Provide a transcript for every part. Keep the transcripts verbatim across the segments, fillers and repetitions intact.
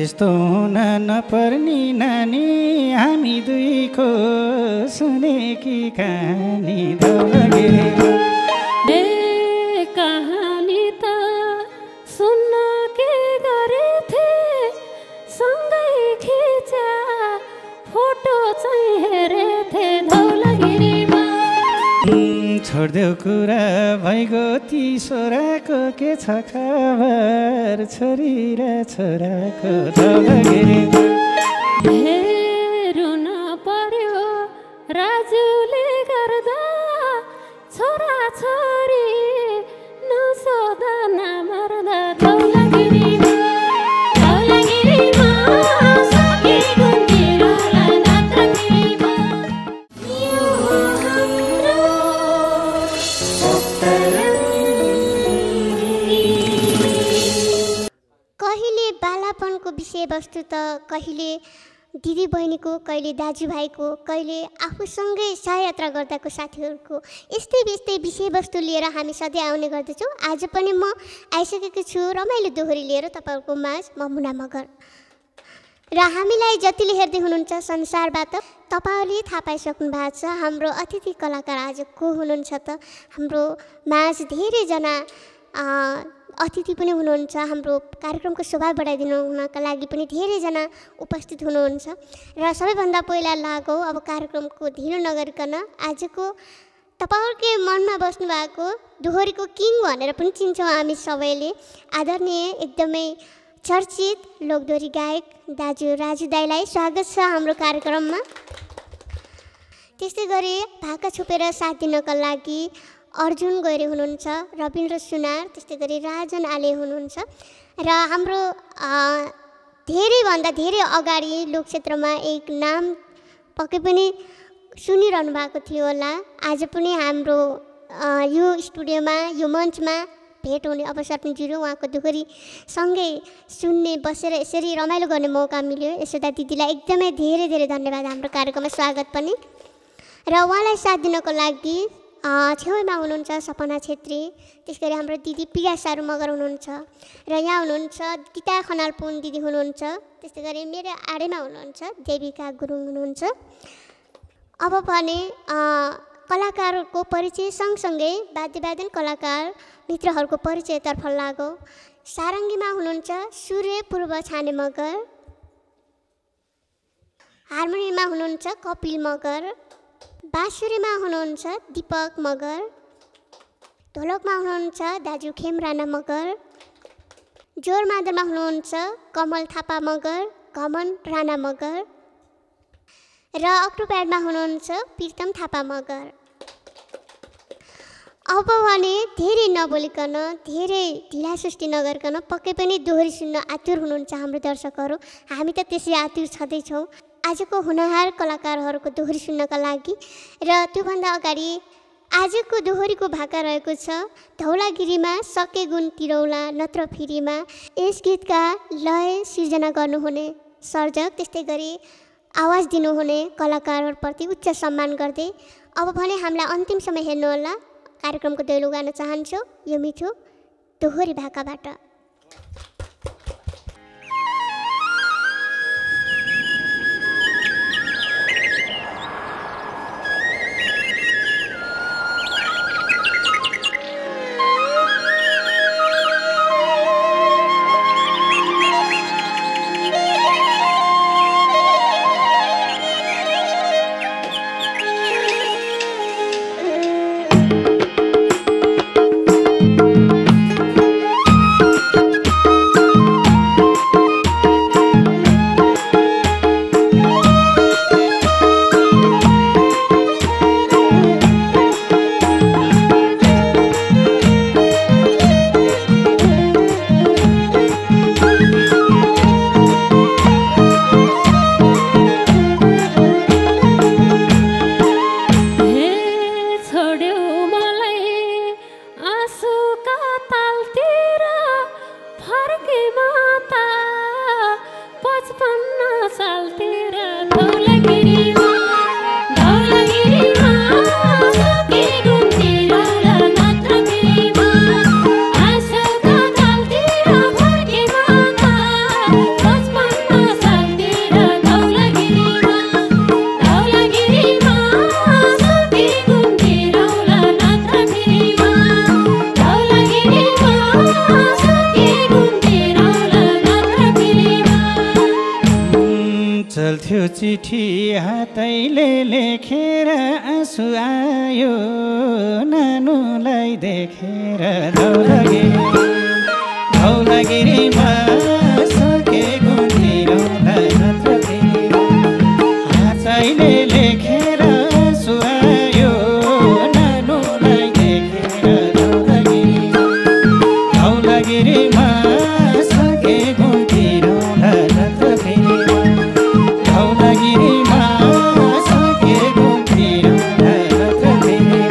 यस्तो हुन नपर्ने नानी हामी दुईको सुनेकी कहानी धौलागिरीमा। ए कहानी त सुन्न के गरेथे सँगै खिचा फोटो चाहिँ हेरेथे धौलागिरीमा। छोड्देऊ कुरा भइगयो ती छोराको के छ खबर छोरी र छोराको धौलागिरीमा। रुन पर्यो राजुले गर्दा छोरा छोरी नसोधा नमर्दा धौलागिरीमा। धौलागिरीमा सके गुन्जिरोला नात्रगिरीमा। यो हाम्रो कहिले बालापनको विषयवस्तु त कहिले दिदी बहिनीको, कहिले दाजुभाइको, कहिले आफूसँगै सहयात्रा गर्दाको साथीहरूको यस्तै यस्तै विषयवस्तु लिएर हामी सधैँ आउने गर्दछौँ। आज पनि म आइसकेको छु रमाइलो दोहोरी लिएर तपाईँहरूको माझ म मुना मगर। र हामीलाई जतिले हेर्दै हुनुहुन्छ संसारबाट तपाईँहरूले थाहा पाइसक्नु भएको छ हाम्रो अतिथि कलाकार आज को हुनुहुन्छ त। हाम्रो माझ धेरैजना अतिथि पनि हुनुहुन्छ। हाम्रो कार्यक्रमको शोभा बढाइदिनु हुनका लागि पनि धेरैजना उपस्थित हुनुहुन्छ। र सबैभन्दा पहिला लागौ अब कार्यक्रमको ढिलो नगरिकन आजको तपाईँहरूकै मनमा बस्नुभएको दोहोरीको किङ भनेर पनि चिन्छौँ हामी सबैले, आदरणीय एकदमै चर्चित लोकदोहोरी गायक दाजु राजु दाईलाई स्वागत छ हाम्रो कार्यक्रममा। त्यस्तै गरी भाका छोपेर साथ दिनका लागि अर्जुन गैरे हुनुहुन्छ, रविन्द्र सुनार, त्यस्तै गरी राजन आले हुनुहुन्छ। र हाम्रो धेरैभन्दा धेरै अगाडि लोकक्षेत्रमा एक नाम पक्कै पनि सुनिरहनु भएको थियो होला। आज पनि हाम्रो यो स्टुडियोमा यो मञ्चमा भेट हुने अवसर पनि जुर्यो। उहाँको दोहोरी सँगै सुन्ने बसेर यसरी रमाइलो गर्ने मौका मिल्यो। यशोदा दिदीलाई एकदमै धेरै धेरै धन्यवाद हाम्रो कार्यक्रममा स्वागत पनि। र उहाँलाई साथ दिनको लागि छेउमा हुनुहुन्छ सपना छेत्री, त्यस गरी हाम्रो दिदी पिया सारू मगर हुनुहुन्छ। र यहाँ हुनुहुन्छ गीता खनाल पुन दिदी हुनुहुन्छ, त्यस्तै गरी मेरो आडेमा हुनुहुन्छ देविका गुरुङ हुनुहुन्छ। अब भने कलाकारको परिचय सँगसँगै वाद्यवादन कलाकार मित्रहरूको परिचयतर्फ लागौ। सारङ्गीमा हुनुहुन्छ सूर्य पूर्व छाने मगर, हार्मोनियममा हुनुहुन्छ कपिल मगर, बाँसुरीमा हुनुहुन्छ दीपक मगर, ढोलकमा हुनुहुन्छ दाजु खेम राणा मगर, जोरमादलमा हुनुहुन्छ कमल थापा मगर, घमन राणा मगर, र अक्टोप्याडमा हुनुहुन्छ प्रीतम थापा मगर। अब भने धेरै नबोलिकन, धेरै ढिला सुस्ती नगरिकन पक्कै पनि दोहोरी सुन्न आतुर हुनुहुन्छ हाम्रो दर्शकहरू। हामी त त्यसै आतुर छँदैछौँ आजको हुनहार कलाकारहरूको दोहोरी सुन्नका लागि। र त्योभन्दा अगाडि आजको दोहोरीको भाका रहेको छ धौलागिरीमा सके गुण तिरौला नत्र फिरीमा। यस गीतका लय सिर्जना गर्नुहुने सर्जक, त्यस्तै गरी आवाज दिनुहुने कलाकारहरूप्रति उच्च सम्मान गर्दै अब भने हामीलाई अन्तिम समय हेर्नुहोला। कार्यक्रमको दैलो गान चाहन्छु यो मिठो दोहोरी भाकाबाट। त्यो चिठी हातैले लेखेर आँसु आयो नानुलाई देखेर धौलागिरी धौलागिरीमा सकेको तिरौला नत्र फेरि हातैले लेखेर आँसु आयो नानुलाई देखेर धौलागिरी धौलागिरीमा सकेको तिरौला नत्र फेरि धौलागिरीमा सकेको तिरौला नत्र फेरि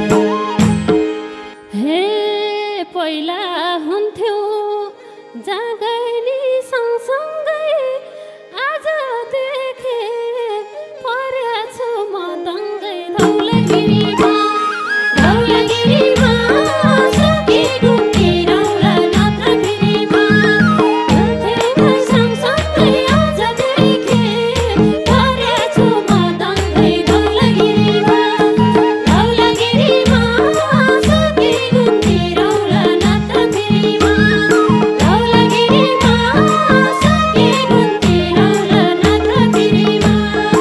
हे पहिला हुन्थ्यो जागैनी सँगसँगै आज देखे पर्या छु म दङ्गै धौलागिरीमा धौलागिरीमा सकेको तिरौला नत्र फेरिमा हुन्थ्यो सँगसँगै आज देखे पर्या छु म दङ्गै धौलागिरीमा धौलागिरीमा सकेको तिरौला नत्र फेरिमा धौलागिरीमा सकेको तिरौला नत्र फेरिमा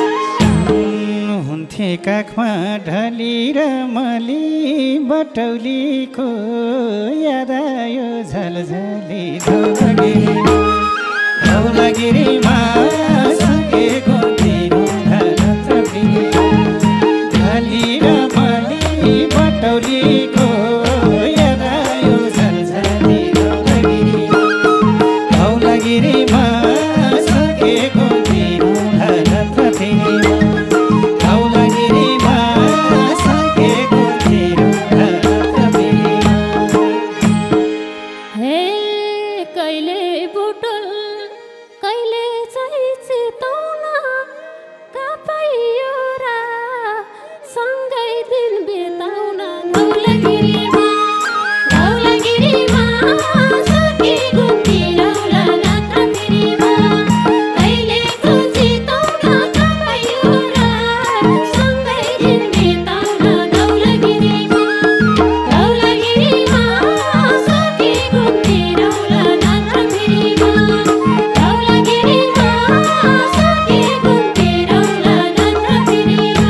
हुन्थे काखमा ढली र मली बटौलीको याद आयो झलझली धौलागिरी धौलागिरीमा सकेको तिरौला नत्र फेरि ढली र मली बटौलीको याद आयो झलझली धौलागिरी धौलागिरीमा सकेको तिरौला नत्र फेरि धौलागिरीमा सकेको तिरौला नत्र फेरि हे कहिले बुटल कहिले चाहिँ चितौन कापाइयो र सँगै दिन बिताउन धौलागिरीमा धौलागिरीमा सकेको तिरौला नत्र फेरिमा कहिले चाहिँ चितौन कापाइयो र सँगै दिन बिताउन धौलागिरीमा धौलागिरीमा सकेको तिरौला नत्र फेरिमा धौलागिरीमा सकेको तिरौला नत्र फेरिमा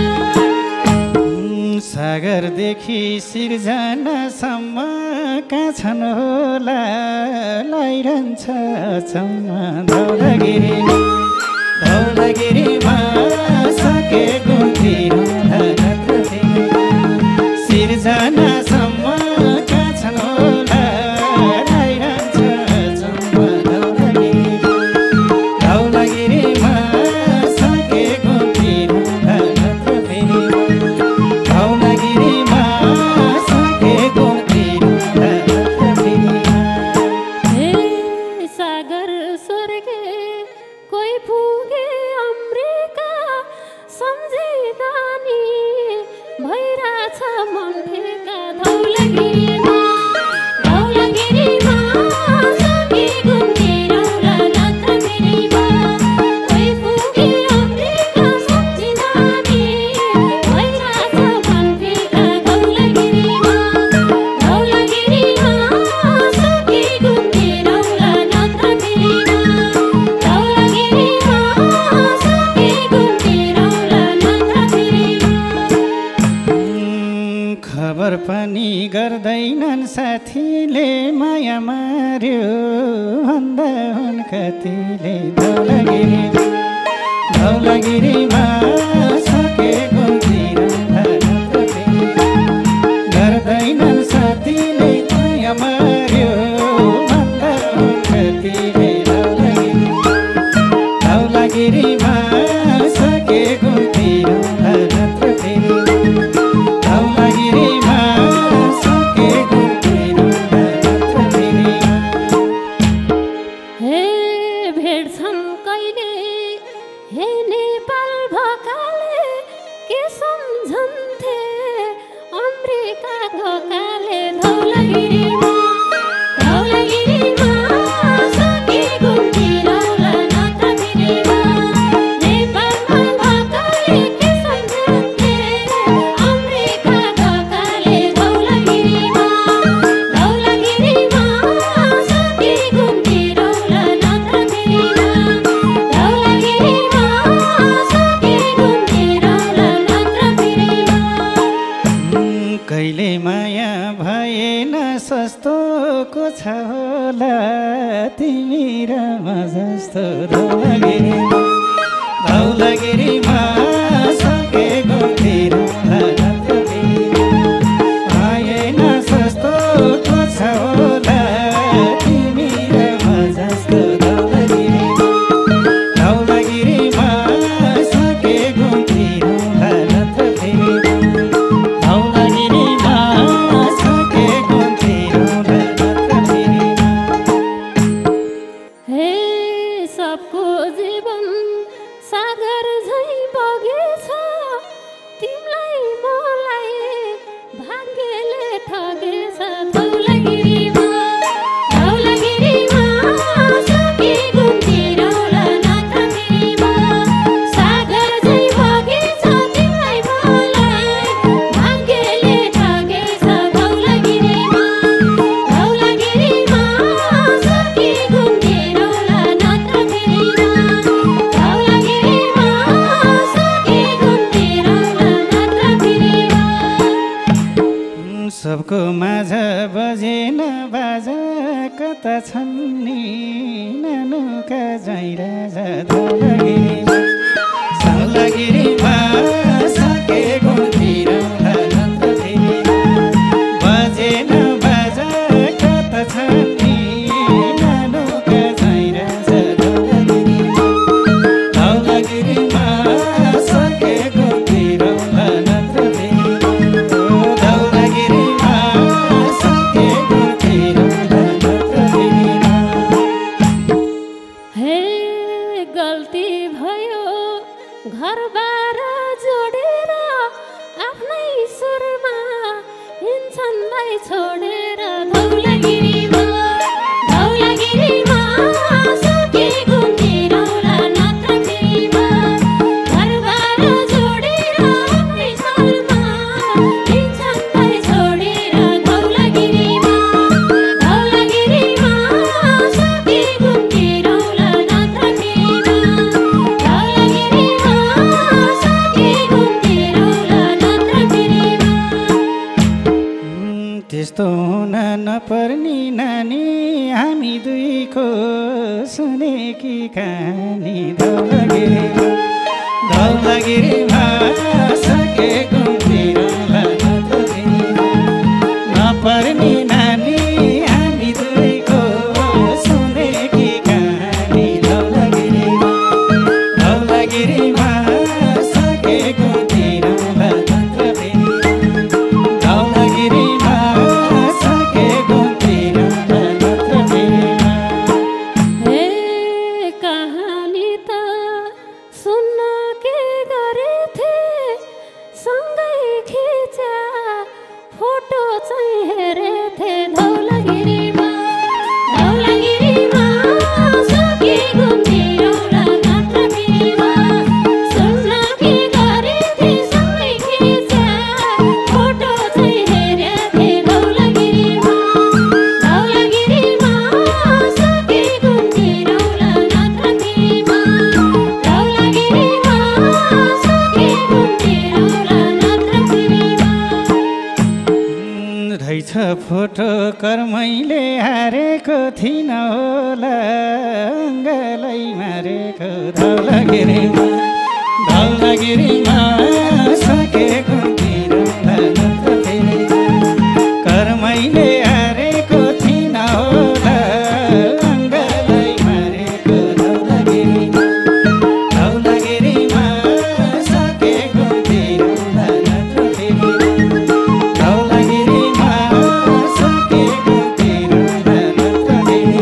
सागरदेखि सिर्जनासम्म कहाँ छन् होला लाइरहन्छ चम्मा धौलागिरी धौलागिरीमा सकेको तिरौला नत्र फेरि सिर्जनासम्म कहाँ छन् होला लाइरहन्छ चम्मा धौलागिरी धौलागिरीमा सकेको तिरौला नत्र फेरि धौलागिरीमा सकेको तिरौला नत्र फेरि हे सागर स्वर्गे कोही पुगे अमृका सम्झिँदा नि भइरहेछ मन ठेका धौलागिरीमा धौलागिरीमा सकेको तिरौला नत्र फेरिमा कोही पुगे अमृका सम्झिँदा नि भइरहेछ मन ठेका धौलागिरीमा धौलागिरीमा सकेको तिरौला नत्र फेरिमा धौलागिरीमा सकेको तिरौला नत्र फेरिमा खबर पनि गर्दैनन् साथीले माया मार्यो भन्दा हुन् कतिले धौलागिरी धौलागिरीमा सकेको तिरौला नत्र फेरि गर्दैनन् साथीले माया मार्यो भन्दा हुन् कतिले धौलागिरी धौलागिरीमा सकेको तिरौला नत्र फेरि धौलागिरीमा सकेको तिरौला नत्र फेरि हे भेट्छन् कहिले हे नेपाल भकाले के सम्झन्थे अमृका धोकाले धौलागिरीमा आएन सस्तोको छ होला तिमी र म जस्तो धौलागिरी धौलागिरीमा सकेको तिरौला नत्र फेरि आएन सस्तोको छ होला तिमी र म जस्तो धौलागिरी धौलागिरीमा सकेको तिरौला नत्र फेरि धौलागिरीमा सकेको तिरौला नत्र फेरि हे सबको जीवन सागर झैँ बगेछ तिमीलाई मलाई भाग्यले ठगेछ धौलागिरीमा धौलागिरीमा सकेको तिरौला नत्र फेरिमा सागर झैँ बगेछ तिमीलाई मलाई भाग्यले ठगेछ धौलागिरीमा धौलागिरीमा सकेको तिरौला नत्र फेरिमा धौलागिरीमा सकेको तिरौला नत्र फेरिमा सबको माझ बजेन बाजा कता छन् नि नानुका झैँ राजा धौलागिरीमा धौलागिरीमा सकेको तिरौला नत्र फेरि बजेन बाजा कता छन् नि नानुका झैँ राजा धौलागिरीमा धौलागिरीमा सकेको तिरौला नत्र फेरि धौलागिरीमा सकेको तिरौला नत्र फेरि हे गल्ती भयो घरबार जोडेर आफ्नै सुरमा हिँड्छन्लाई छोडेर धौलागिरीमा धौलागिरीमा सकेको तिरौला नत्र फेरिमा घरबार जोडेर आफ्नै सुरमा हिँड्छन्लाई छोडेर धौलागिरीमा धौलागिरीमा सकेको तिरौला नत्र फेरिमा धौलागिरीमा सकेको तिरौला नत्र फेरिमा त्यस्तो हुन नपर्ने नानी हामी दुईको सुनेकी कहानी धौलागिरीमा धौलागिरीमा सकेको तिरौला नत्र फेरि नपर्ने नानी हामी दुईको सुनेकी कहानी धौलागिरीमा धौलागिरीमा सकेको तिरौला नत्र फेरि धौलागिरीमा सकेको तिरौला नत्र फेरि हे कहानी त सुन्न के गरेथे सँगै खिचा फोटो चाहिँ हेरेथे धौलागिरीमा धौलागिरीमा सकेको तिरौला नत्र फेरिमा सुन्न के गरेथे सँगै खिचा फोटो चाहिँ हेरेथे धौलागिरीमा धौलागिरीमा सकेको तिरौला नत्र फेरिमा धौलागिरीमा सकेको तिरौला नत्र फेरिमा रहेछ फोटो कर्मैले हारेको थिइन होला अङ्गलै मारेको धौलागिरीमा धौलागिरीमा सकेको तिरौला नत्र फेरि कर्मैले हारेको थिइन होला अङ्गलै मारेको धौलागिरीमा धौलागिरीमा सकेको तिरौला नत्र फेरि धौलागिरीमा सकेको तिरौला नत्र फेरि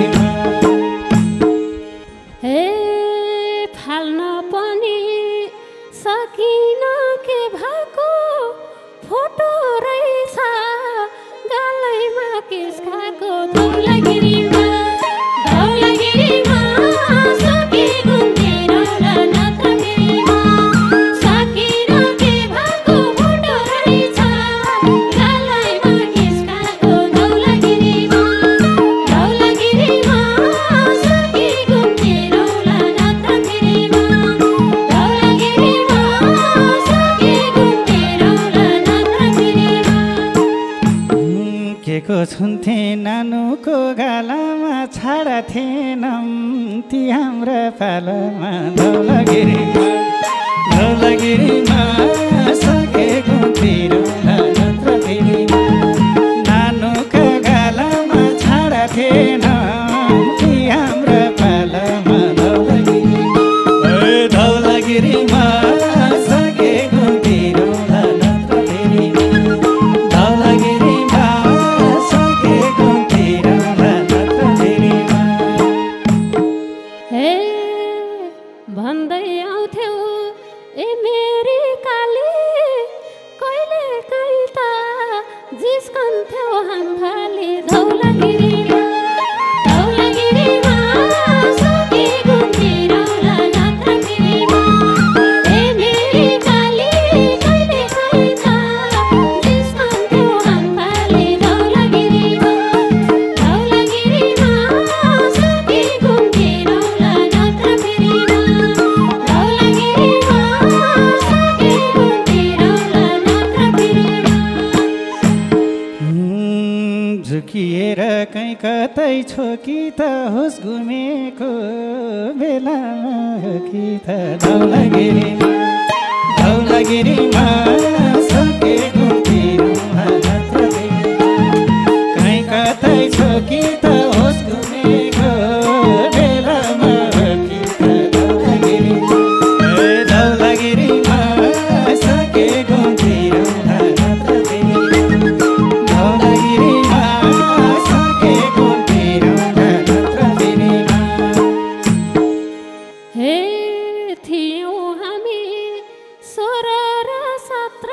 हे फाल्न पनि सकिन के भएको फोटो रहेछ गालैमा केस खाएको धौलागिरीमा धौलागिरीमा सकेको तिरौला नत्र फेरिमा सकिन के भएको फोटो रहेछ गालैमा केस खाएको धौलागिरीमा धौलागिरीमा सकेको तिरौला नत्र फेरिमा धौलागिरीमा सकेको तिरौला नत्र फेरिमा के को छुन्थे नानुको गालामा छाडा थिएनौँ ती हाम्रा पालामा धौलागिरीमा धौलागिरीमा सकेको तिरौला नत्र फेरिमा नानुको गालामा छाडा थिएनौँ ती हाम्रा पालामा धौलागिरीमा धौलागिरीमा सकेको तिरौला नत्र फेरिमा धौलागिरीमा सकेको तिरौला नत्र फेरिमा हे भन्दै आउँथ्यौ ए मेरी काली कहिले काहीँ त जिस्कन्थ्यौ हामफाले धौलागिरीमा धौलागिरीमा सकेको तिरौला नत्र फेरिमा ए मेरी काली कहिले काहीँ त जिस्कन्थ्यौ हामफाले धौलागिरीमा धौलागिरीमा सकेको तिरौला नत्र फेरिमा धौलागिरीमा सकेको तिरौला नत्र फेरिमा झुकिएर कहीँ कतै छो कि त होस् घुमेको बेलामा हो कि त धौलागिरीमा धौलागिरीमा सकेको तिरौला नत्र फेरिमा कहीँ कतै छो कि त होस् घुमेको बेलामा हो कि त धौलागिरीमा ए धौलागिरीमा सकेको तिरौला नत्र फेरिमा धौलागिरीमा सकेको तिरौला नत्र फेरिमा हे थियौँ हामी सोह्र र सत्र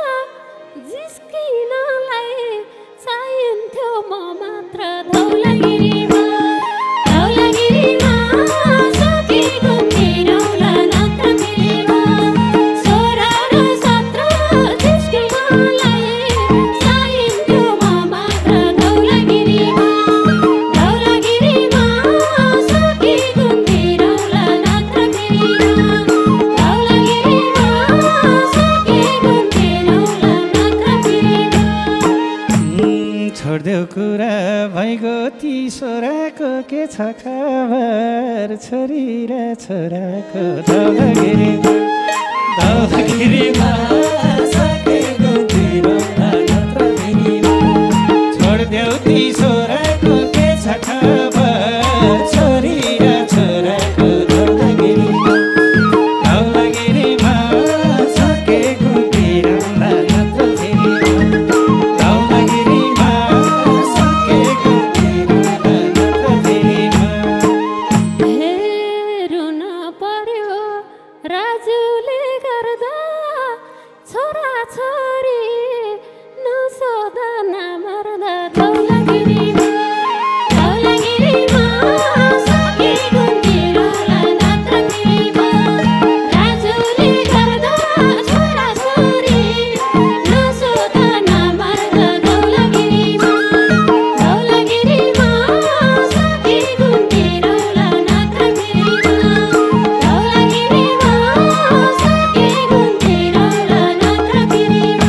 जिस्किनलाई चाहिन्थ्यो म मात्र धौलागिरीमा धौलागिरीमा सकेको तिरौला नत्र फेरिमा सोह्र र सत्र जिस्किनलाई चाहिन्थ्यो म मात्र धौलागिरीमा धौलागिरीमा सकेको तिरौला नत्र फेरिमा धौलागिरीमा सकेको तिरौला नत्र फेरिमा छोडिदेऊ कुरा भइगयो ती छोराको के छ खबर छोरी र छोराको धौलागिरीमा धौलागिरीमा सकेको तिरौला नत्र फेरिमा छोडिदेऊ ती छोराको के छ खबर छोरी र छोराको धौलागिरीमा धौलागिरीमा सकेको तिरौला नत्र फेरिमा धौलागिरीमा सकेको तिरौला नत्र फेरिमा हे रुन पर्यो राजुले गर्दा छोरा छोरी नसोधा नमर्दा धौलागिरीमा धौलागिरीमा सकेको तिरौला नत्र फेरिमा राजुले गर्दा छोरा छोरी नसोधा नमर्दा धौलागिरीमा धौलागिरीमा सकेको तिरौला नत्र फेरिमा धौलागिरीमा सकेको तिरौला नत्र फेरिमा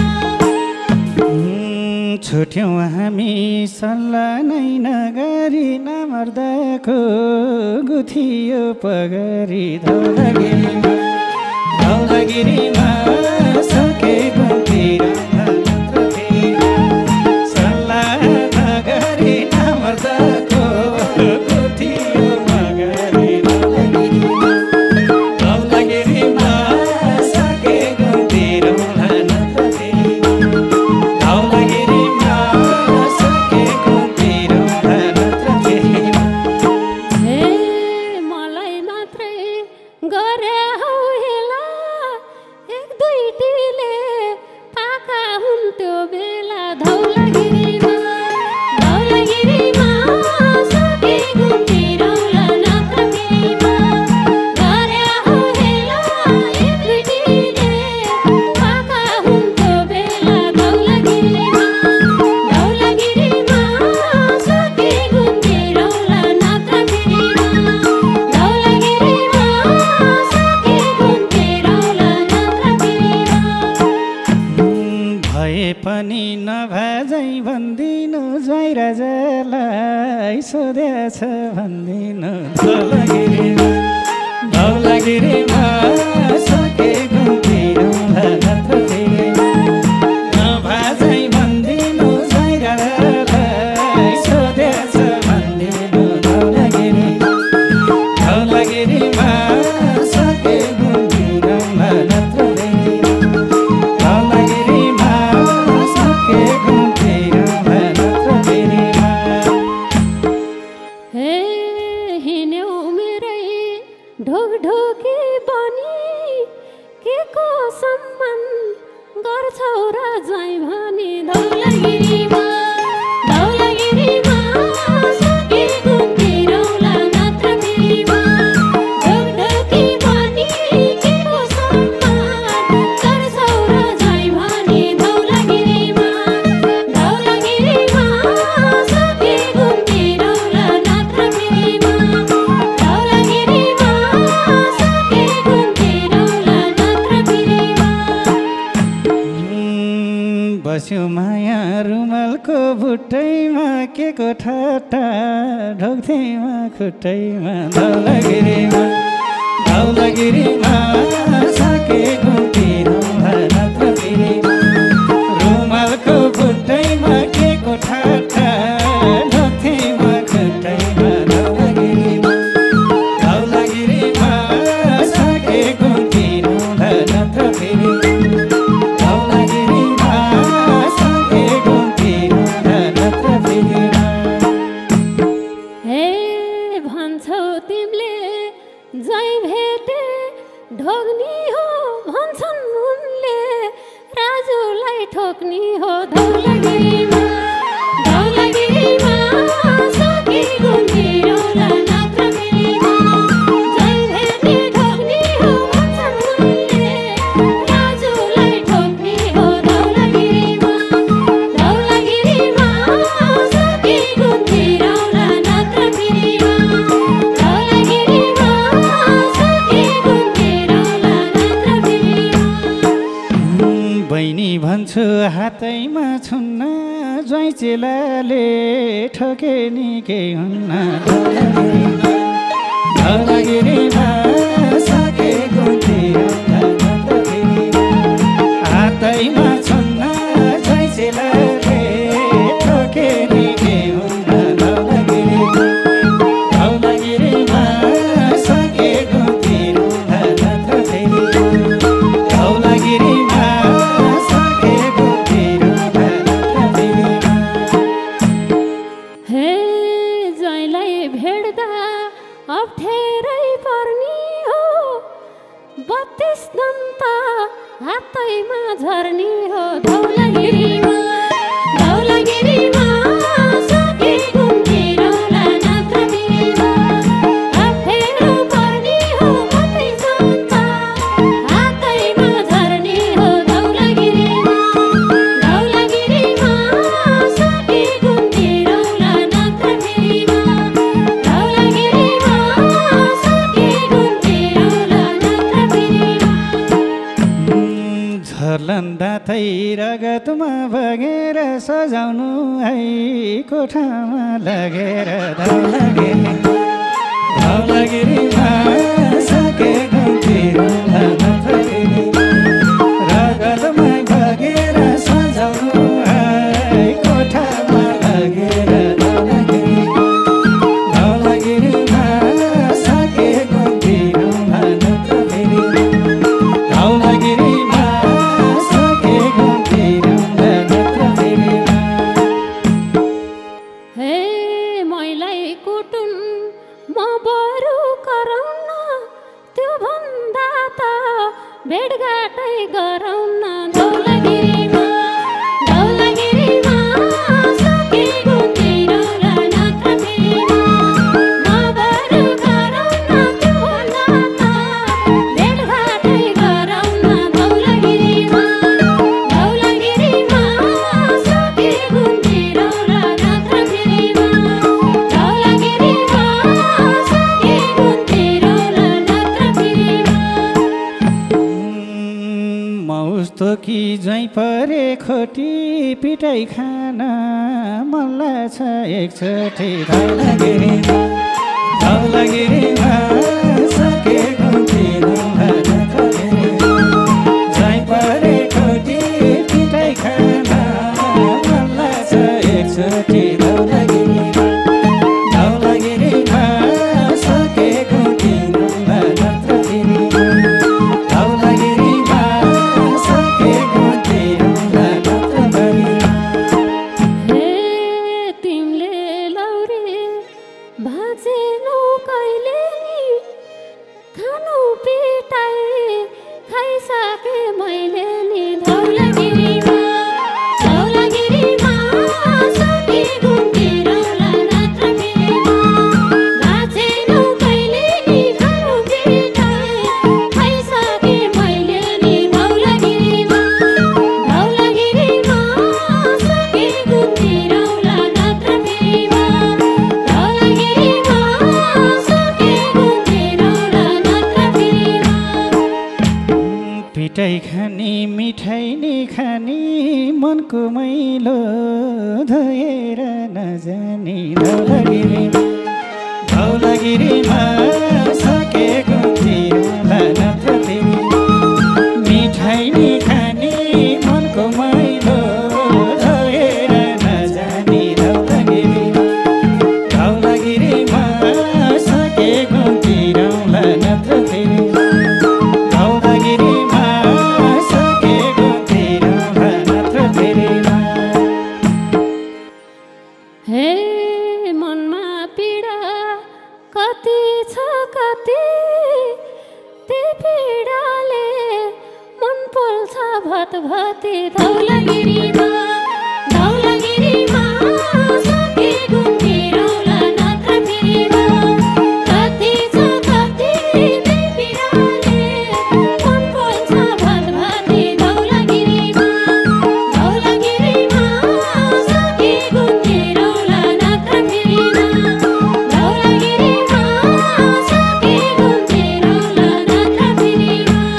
छुट्यौँ हामी सल्लाह नै नगरी नमर्दाको गुथियो पगरी धौलागिरीमा धौलागिरीमा सकेको तिरौला नत्र फेरिमा सल्लाह नगरी नमर्दाको गुथियो पगरी धौलागिरीमा धौलागिरीमा सकेको तिरौला नत्र फेरिमा धौलागिरीमा सकेको तिरौला नत्र फेरिमा हे मलाई मात्रै गरे हौ हेला एक दुईटीले पाखा राजालाई सोधेछ भन्दिनु धौलागिरीमा धौलागिरीमा सकेको तिरौला नत्र फेरि नभाजै भन्दिनु झै राजालाई सोधेछ भन्दिनु धौलागिरी धौलागिरीमा सकेको तिरौला नत्र फेरि धौलागिरीमा सकेको तिरौला नत्र फेरि हे हिँड्यौ मेरै ढोकढोकी बनी के को सम्मान गर्छौ र ज्वाइँ भनी धौलागिरीमा धौलागिरीमा सकेको तिरौला नत्र फेरिमा ढोकढोकी बनी के को सम्मान गर्छौ र ज्वाइँ भनी धौलागिरीमा धौलागिरीमा सकेको तिरौला नत्र फेरिमा धौलागिरीमा सकेको तिरौला नत्र फेरिमा बस्यो माया रुमालको बुट्टैमा के को ठट्टा ढोक्थेमा खुट्टैमा धौलागिरीमा धौलागिरीमा सकेको तिरौला नत्र फेरिमा रुमालको बुट्टैमा के को ठट्टा ढोक्थेमा खुट्टैमा धौलागिरीमा धौलागिरीमा सकेको तिरौला नत्र फेरि धौलागिरीमा सकेको तिरौला नत्र फेरि हे भन्छौ तिमीले जै भेटे ढोग्नी हो भन्छन् उनले राजुलाई ठोक्नी हो धौलागिरीमा धौलागिरीमा सकेको तिरौला नत्र फेरिमा जै भेटे ढोग्नी हो भन्छन् उनले राजुलाई ठोक्नी हो धौलागिरीमा धौलागिरीमा सकेको तिरौला नत्र फेरिमा धौलागिरीमा सकेको तिरौला नत्र फेरिमा बहिनी भन्छु हातैमा छुन्न ज्वाइँ चेलाले ठोके नि केही हुन्न धौलागिरीमा धौलागिरीमा सकेको तिरौला नत्र फेरि हातैमा छुन्न ज्वाइँ चेलाले ठोके नि केही हुन्न धौलागिरीमा धौलागिरीमा सकेको तिरौला नत्र फेरि धौलागिरीमा सकेको तिरौला नत्र फेरि हे ज्वाइँलाई भेट्दा अप्ठ्यारै पर्नी हो बत्तिस दन्त हातैमा झर्नी हो धौलागिरीमा धौलागिरीमा सकेको तिरौला नत्र फेरिमा अप्ठ्यारो पर्नी हो बत्तिस दन्त हातैमा झर्नी हो धौलागिरीमा धौलागिरीमा सकेको तिरौला नत्र फेरिमा धौलागिरीमा सकेको तिरौला नत्र फेरिमा झर्लन दाँतै रगतमा बगेर सजाउनु है कोठामा लगेर धौलागिरीमा धौलागिरीमा सकेको तिरौला नत्र फेरि रगतमा बगेर सजाउनु है कोठामा लगेर धौलागिरीमा धौलागिरीमा सकेको तिरौला नत्र फेरि धौलागिरीमा सकेको तिरौला नत्र फेरि हे मैलाई कुटुन् म बरु कराउन त्यो भन्दा त भेटघाटै गराउन धौलागिरीमा धौलागिरीमा सकेको तिरौला नत्र फेरिमा म बरु कराउन त्यो भन्दा त भेटघाटै गराउन धौलागिरीमा धौलागिरीमा सकेको तिरौला नत्र फेरिमा धौलागिरीमा सकेको तिरौला नत्र फेरिमा मौस्तो कि ज्वाइँ परे खोटी पिटाइ खान मन लाग्छ एकचोटि धौलागिरीमा धौलागिरीमा सकेको थिइनँ झै परेको पिटाइ खान मन लाग्छ एकचोटि धौलागिरीमा धौलागिरीमा सकेको थिइनँ नत्र फेरि धौलागिरीमा सकेको थिइनँ नत्र फेरि हे तिमीले लौरे भाँचेनौ कहिले नि खानु पिटाइ खाइसके मैले नि धौलागिरीमा धौलागिरीमा सकेको थिइनौला नत्र फेरि भाँचेनौ कहिले नि खानु पिटाइ खाइसके मैले नि धौलागिरीमा धौलागिरीमा सकेको थिइनौला नत्र फेरि धौलागिरीमा सकेको थिइनौला नत्र फेरि पिटाइ खानी मिठाई नि खानी मनको मैलो धोएर नजानी धौलागिरीमा धौलागिरीमा सकेको थिइनौला नत्र फेरि मिठाई नि खानी मनको मैलो धोएर नजानी धौलागिरीमा धौलागिरीमा सकेको थिइनौला नत्र फेरि धौलागिरीमा सकेको थिइनौला नत्र फेरि हे मनमा पीडा कति छ कति त्यही पीडाले मन पोल्छ भतभती धौलागिरीमा धौलागिरीमा सकेको थिइनौला नत्र फेरि कति छ कति त्यही पीडाले मन पोल्छ भतभती धौलागिरीमा धौलागिरीमा सकेको थिइनौला नत्र फेरि धौलागिरीमा सकेको थिइनौला नत्र फेरि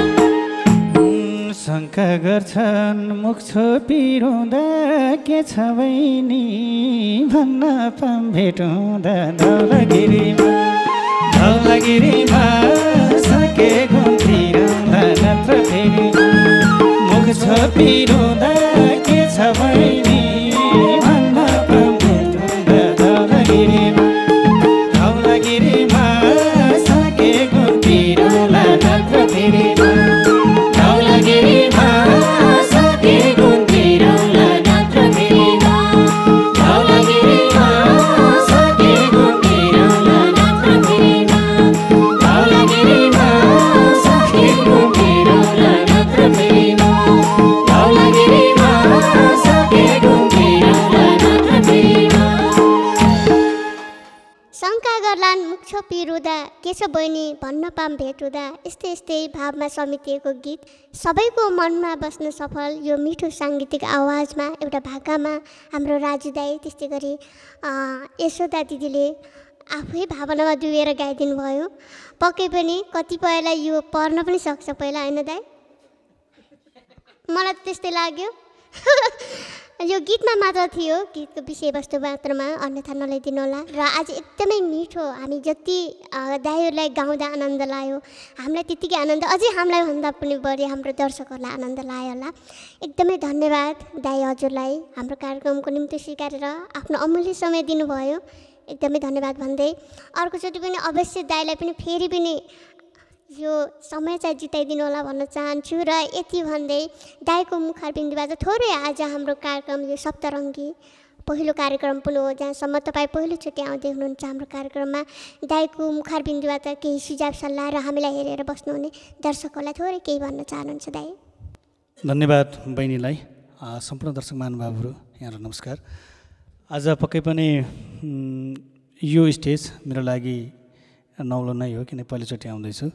शङ्का गर्छन् मुख छोपिरहँदा के छ बहिनी भन्न पाम भेटुँदा धौलागिरीमा धौलागिरीमा सकेको थिइनौला नत्र फेरि मुख छोपिरहँदा के छ बहिनी भन्न पाम भेटुँदा धौलागिरीमा धौलागिरीमा सकेको थिइनौला नत्र फेरि धौलागिरीमा सकेको थिइनौला नत्र फेरि धौलागिरीमा सकेको थिइनौला नत्र फेरि धौलागिरीमा सकेको थिइनौला नत्र फेरि धौलागिरीमा सकेको थिइनौला नत्र फेरि शङ्का गर्लान् मुख छोपी रुँदा के छ बहिनी भन्न पाम भेट हुँदा यस्तै यस्तै भावमा समेटिएको गीत सबैको मनमा बस्न सफल यो मिठो साङ्गीतिक आवाजमा एउटा भाकामा हाम्रो राजु दाई त्यस्तै गरी अ, यशोदा दिदीले आफै भावनामा डुबेर गाइदिनु भयो। पक्कै पनि कतिपयलाई यो पर्न पनि सक्छ पहिला, होइन दाई? मलाई त त्यस्तै लाग्यो। यो गीतमा मात्र थियो, गीतको विषयवस्तु मात्रमा, अन्यथा नल्याइदिनु होला। र आज एकदमै मिठो, हामी जति दाईहरूलाई गाउँदा आनन्द लाग्यो, हामीलाई त्यतिकै आनन्द, अझै हामीलाई भन्दा पनि बढी हाम्रो दर्शकहरूलाई आनन्द लाग्यो होला। एकदमै धन्यवाद दाई हजुरलाई हाम्रो कार्यक्रमको निम्ति स्वीकारेर आफ्नो अमूल्य समय दिनुभयो। एकदमै धन्यवाद भन्दै अर्कोचोटि पनि अवश्य दाईलाई पनि फेरि पनि यो समय चाहिँ जिताइदिनु होला भन्न चाहन्छु। र यति भन्दै दाईको मुखारबिन्दबाट थोरै आज हाम्रो कार्यक्रम यो सप्तरङ्गी पहिलो कार्यक्रम पनि हो, जहाँसम्म तपाईँ पहिलोचोटि आउँदै हुनुहुन्छ हाम्रो कार्यक्रममा। दाईको मुखारबिन्दबाट केही सुझाव सल्लाह र हामीलाई हेरेर बस्नुहुने दर्शकहरूलाई थोरै केही भन्न चाहनुहुन्छ दाई? धन्यवाद बहिनीलाई। सम्पूर्ण दर्शक महानुभावहरू यहाँहरू नमस्कार। आज पक्कै पनि यो स्टेज मेरो लागि नौलो नै हो, किन पहिलोचोटि आउँदैछु।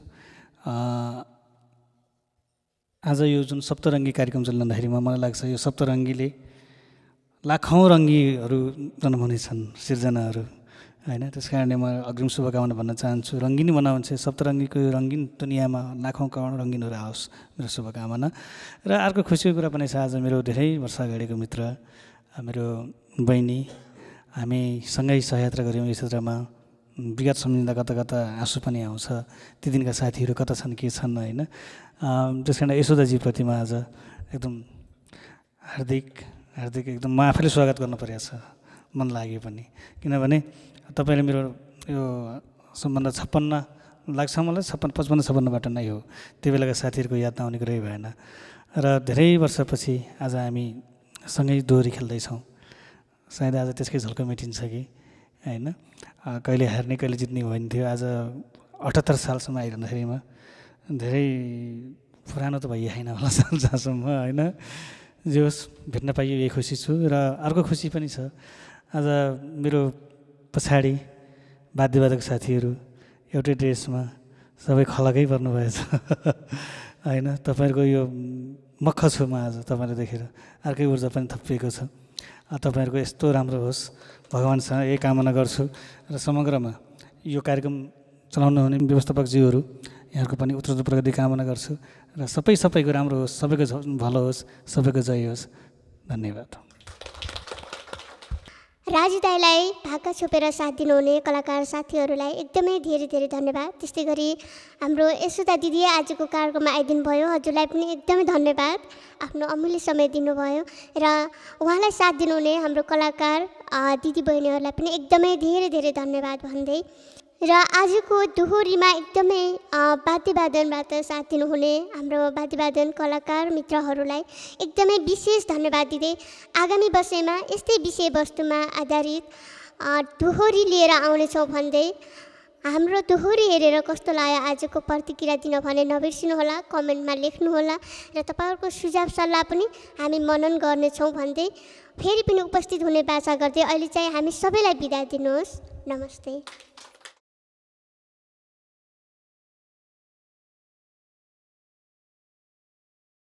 आज यो जुन सप्तरङ्गी कार्यक्रम चलिरहँदाखेरिमा मलाई लाग्छ यो सप्तरङ्गीले लाखौँ रङ्गीहरू जन्माउने छन्, सिर्जनाहरू होइन। त्यस कारणले म अग्रिम शुभकामना भन्न चाहन्छु। रङ्गिनी बनाउँछ सप्तरङ्गीको रङ्गीन दुनियाँमा लाखौँ करोड रङ्गिनहरू आओस्, मेरो शुभकामना। र अर्को खुसीको कुरा पनि छ, आज मेरो धेरै वर्ष अगाडिको मित्र मेरो बहिनी, हामी सँगै सहयात्रा गऱ्यौँ यो क्षेत्रमा। विगत सम्झिँदा कता कता आँसु पनि आउँछ, ती दिनका साथीहरू कता छन् के छन् होइन। त्यस कारण यशोदाजीप्रति म आज एकदम हार्दिक हार्दिक एकदम म आफैले स्वागत गर्नु परेको छ, मन लाग्यो पनि। किनभने तपाईँले मेरो यो सम्बन्ध छप्पन्न लाग्छ मलाई, छप्पन्न पचपन्न छप्पन्नबाट नै हो। त्यो बेलाका साथीहरूको याद नआउने कुरै भएन। र धेरै वर्षपछि आज हामी सँगै दोहोरी खेल्दैछौँ। सायद आज त्यसकै झल्को मेटिन्छ कि होइन। कहिले हार्ने कहिले जित्ने भइन्थ्यो। आज अठहत्तर सालसम्म आइरहँदाखेरिमा धेरै पुरानो त भइहाइन होला जहाँसम्म होइन। जे होस् भेट्न पाइयो यही खुसी छु। र अर्को खुसी पनि छ, आज मेरो पछाडि वाद्यवादक साथीहरू एउटै ड्रेसमा सबै खलकै पर्नुभएछ होइन। तपाईँहरूको यो मख छु म आज तपाईँलाई देखेर, अर्कै ऊर्जा पनि थपिएको छ। तपाईँहरूको यस्तो राम्रो होस् भगवान्सँग यही कामना गर्छु। र समग्रमा यो कार्यक्रम चलाउनु हुने व्यवस्थापकज्यूहरू यहाँहरूको पनि उत्तरोत्तर प्रगति कामना गर्छु। र सबै सबैको राम्रो होस्, सबैको भलो होस्, सबैको जय होस्। धन्यवाद। राजु दाईलाई भाका छोपेर साथ दिनुहुने कलाकार साथीहरूलाई एकदमै धेरै धेरै धन्यवाद। त्यस्तै गरी हाम्रो यशोदा दिदी आजको कार्यक्रममा आइदिनु भयो, हजुरलाई पनि एकदमै धन्यवाद, आफ्नो अमूल्य समय दिनुभयो। र उहाँलाई साथ दिनुहुने हाम्रो कलाकार दिदी बहिनीहरूलाई पनि एकदमै धेरै धेरै धन्यवाद भन्दै, र आजको दोहोरीमा एकदमै वाद्यवादनबाट साथ दिनुहुने हाम्रो वाद्यवादन कलाकार मित्रहरूलाई एकदमै विशेष धन्यवाद दिँदै आगामी वर्षमा यस्तै विषयवस्तुमा आधारित दोहोरी लिएर आउनेछौँ भन्दै, हाम्रो दोहोरी हेरेर कस्तो लाग्यो आजको प्रतिक्रिया दिन भने नबिर्सिनुहोला, कमेन्टमा लेख्नुहोला। र तपाईँहरूको सुझाव सल्लाह पनि हामी मनन गर्नेछौँ भन्दै फेरि पनि उपस्थित हुने बाचा गर्दै अहिले चाहिँ हामी सबैलाई बिदा दिनुहोस्। नमस्ते।